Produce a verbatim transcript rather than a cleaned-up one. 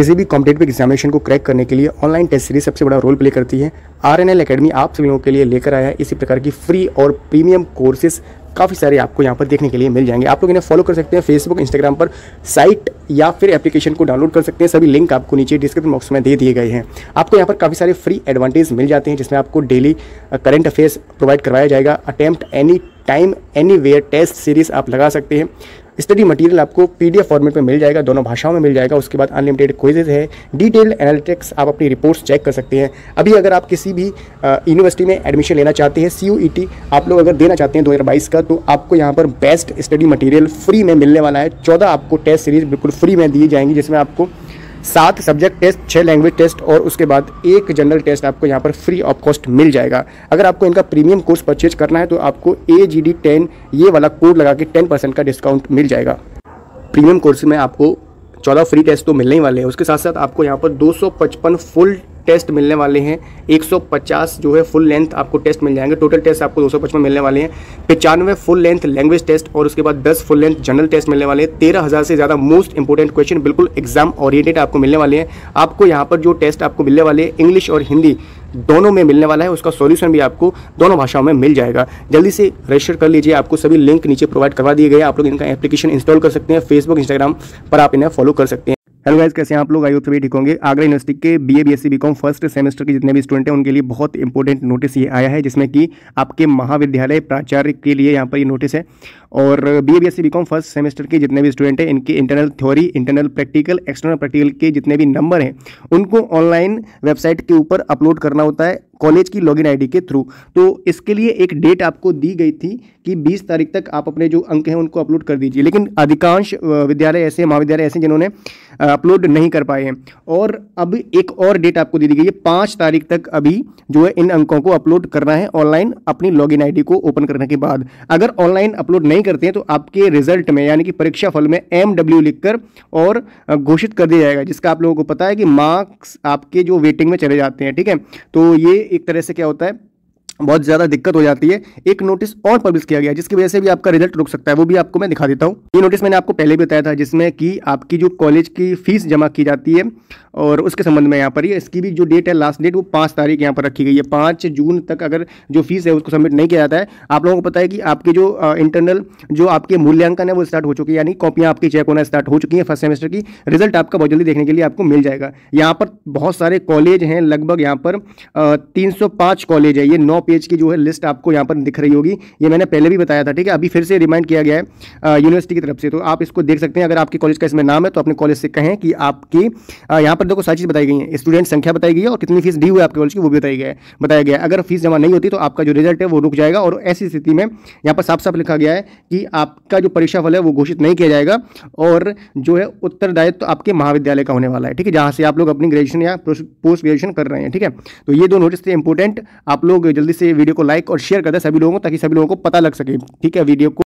किसी भी competitive examination को क्रैक करने के लिए ऑनलाइन टेस्ट सीरीज सबसे बड़ा रोल प्ले करती है। आरएनएल एकेडमी आप सभी लोगों के लिए लेकर आया है इसी प्रकार की फ्री और प्रीमियम कोर्सेज काफ़ी सारे आपको यहाँ पर देखने के लिए मिल जाएंगे। आप लोग इन्हें फॉलो कर सकते हैं फेसबुक, इंस्टाग्राम पर, साइट या फिर एप्लीकेशन को डाउनलोड कर सकते हैं। सभी लिंक आपको नीचे डिस्क्रिप्शन बॉक्स में दे दिए गए हैं। आपको यहाँ पर काफ़ी सारे फ्री एडवांटेज मिल जाते हैं जिसमें आपको डेली करंट अफेयर्स प्रोवाइड करवाया जाएगा। Attempt any time anywhere test series आप लगा सकते हैं। स्टडी मटेरियल आपको पीडीएफ फॉर्मेट में मिल जाएगा, दोनों भाषाओं में मिल जाएगा। उसके बाद अनलिमिटेड क्विजेज है, डिटेल्ड एनालिटिक्स, आप अपनी रिपोर्ट्स चेक कर सकते हैं। अभी अगर आप किसी भी यूनिवर्सिटी में एडमिशन लेना चाहते हैं, सीयूईटी आप लोग अगर देना चाहते हैं दो हज़ार बाईस का, तो आपको यहाँ पर बेस्ट स्टडी मटेरियल फ्री में मिलने वाला है। चौदह आपको टेस्ट सीरीज बिल्कुल फ्री में दी जाएंगी जिसमें आपको सात सब्जेक्ट टेस्ट, छः लैंग्वेज टेस्ट और उसके बाद एक जनरल टेस्ट आपको यहाँ पर फ्री ऑफ कॉस्ट मिल जाएगा। अगर आपको इनका प्रीमियम कोर्स परचेज करना है तो आपको ए जी डी टेन ये वाला कोड लगा के टेन परसेंट का डिस्काउंट मिल जाएगा। प्रीमियम कोर्स में आपको चौदह फ्री टेस्ट तो मिलने ही वाले हैं, उसके साथ साथ आपको यहाँ पर दो सौ पचपन फुल टेस्ट मिलने वाले हैं। एक सौ पचास जो है फुल लेंथ आपको टेस्ट मिल जाएंगे। टोटल टेस्ट आपको दो सौ पचपन मिलने वाले हैं। पचानवे फुल लेंथ लैंग्वेज टेस्ट और उसके बाद दस फुल लेंथ जनरल टेस्ट मिलने वाले हैं। तेरह हज़ार से ज़्यादा मोस्ट इंपोर्टेंट क्वेश्चन बिल्कुल एग्जाम ओरिएंटेड आपको मिलने वाले हैं। आपको यहाँ पर जो टेस्ट आपको मिलने वाले हैं इंग्लिश और हिंदी दोनों में मिलने वाला है, उसका सॉल्यूशन भी आपको दोनों भाषाओं में मिल जाएगा। जल्दी से रजिस्टर कर लीजिए, आपको सभी लिंक नीचे प्रोवाइड करवा दिए गए। आप लोग इनका एप्लीकेशन इंस्टॉल कर सकते हैं, फेसबुक, इंस्टाग्राम पर आप इन्हें फॉलो कर सकते हैं। हेलो गाइस, कैसे हैं आप लोग? आई होप सभी ठीक होंगे। आगरा यूनिवर्सिटी के BA, BSc, BCom first semester के जितने भी स्टूडेंट हैं उनके लिए बहुत इंपॉर्टेंट नोटिस ये आया है जिसमें कि आपके महाविद्यालय प्राचार्य के लिए यहाँ पर ये नोटिस है। और BA, BSc, BCom first semester के जितने भी स्टूडेंट हैं इनके internal theory, internal practical, external practical के जितने भी नंबर हैं उनको ऑनलाइन वेबसाइट के ऊपर अपलोड करना होता है कॉलेज की लॉगिन आईडी के थ्रू। तो इसके लिए एक डेट आपको दी गई थी कि बीस तारीख तक आप अपने जो अंक हैं उनको अपलोड कर दीजिए, लेकिन अधिकांश विद्यालय ऐसे, महाविद्यालय ऐसे जिन्होंने अपलोड नहीं कर पाए हैं। और अब एक और डेट आपको दी गई है, पाँच तारीख तक अभी जो है इन अंकों को अपलोड करना है ऑनलाइन अपनी लॉगिन आईडी को ओपन करने के बाद। अगर ऑनलाइन अपलोड नहीं करते हैं तो आपके रिजल्ट में यानी कि परीक्षा फल में एम डब्ल्यू लिखकर और घोषित कर दिया जाएगा, जिसका आप लोगों को पता है कि मार्क्स आपके जो वेटिंग में चले जाते हैं। ठीक है, तो ये एक तरह से क्या होता है, बहुत ज़्यादा दिक्कत हो जाती है। एक नोटिस और पब्लिश किया गया जिसकी वजह से भी आपका रिजल्ट रुक सकता है, वो भी आपको मैं दिखा देता हूँ। ये नोटिस मैंने आपको पहले भी बताया था जिसमें कि आपकी जो कॉलेज की फीस जमा की जाती है और उसके संबंध में यहाँ पर ये इसकी भी जो डेट है, लास्ट डेट, वो पाँच तारीख यहाँ पर रखी गई है। पाँच जून तक अगर जो फीस है उसको सबमिट नहीं किया जाता है, आप लोगों को पता है कि आपके जो इंटरनल जो आपके मूल्यांकन है वो स्टार्ट हो चुकी है, यानी कॉपियाँ आपकी चेक होना स्टार्ट हो चुकी है फर्स्ट सेमेस्टर की। रिजल्ट आपका बहुत जल्दी देखने के लिए आपको मिल जाएगा। यहाँ पर बहुत सारे कॉलेज हैं, लगभग यहाँ पर तीन सौ पाँच कॉलेज है। ये नौ पेज की जो है लिस्ट आपको यहाँ पर दिख रही होगी, ये मैंने पहले भी बताया था। ठीक है, अभी फिर से रिमाइंड किया गया है यूनिवर्सिटी की तरफ से, तो आप इसको देख सकते हैं। अगर आपके कॉलेज का इसमें नाम है तो अपने कॉलेज से कहें कि आपकी यहाँ पर देखो सारी चीज़ बताई गई है, स्टूडेंट संख्या बताई गई है और कितनी फीस डी हुई है आपके कॉलेज की वो भी बताई गया है बताया गया है। अगर फीस जमा नहीं होती तो आपका जो रिजल्ट है वो रुक जाएगा। और ऐसी स्थिति में यहाँ पर साफ साफ लिखा गया है कि आपका जो परीक्षा फल है वो घोषित नहीं किया जाएगा और जो है उत्तरदायित्व तो आपके महाविद्यालय का होने वाला है। ठीक है, जहाँ से आप लोग अपनी ग्रेजुएशन या पोस्ट ग्रेजुएशन कर रहे हैं। ठीक है, तो ये दो नोटिस थे इंपॉर्टेंट। आप लोग जल्दी से वीडियो को लाइक और शेयर कर दें सभी लोगों को, ताकि सभी लोगों को पता लग सके। ठीक है, वीडियो को